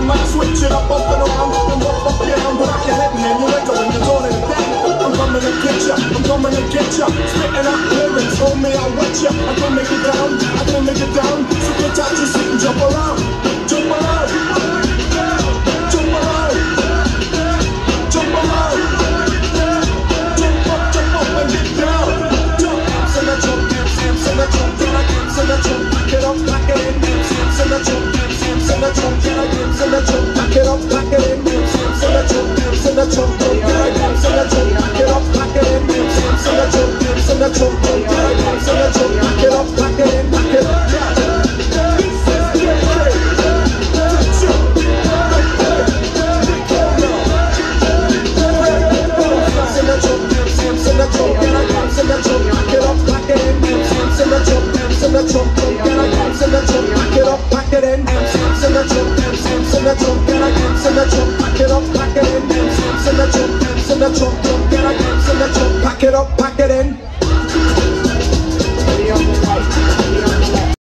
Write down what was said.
might switch it up and around and walk up down, but I can head and then you ain't going to turn it down. I'm coming to get ya, I'm coming to get ya. Spitting out lyrics, homie, I'll wet ya. I can make it down, I can make it down. So get out your seat and jump around, jump around, jump around, jump around, jump up and get down. Jump, amps and a jump, amps and a jump, then I amps and a jump, back it up, back it in, amps and a jump, amps and a jump, then I amps and a jump, back it up, back it in, amps and a jump, amps and a jump, then I amps and a jump, back it up, back it in, amps and a jump, amps and a jump, then I amps and a jump, back it up, back it in, back it up. Pack it up, pack it in.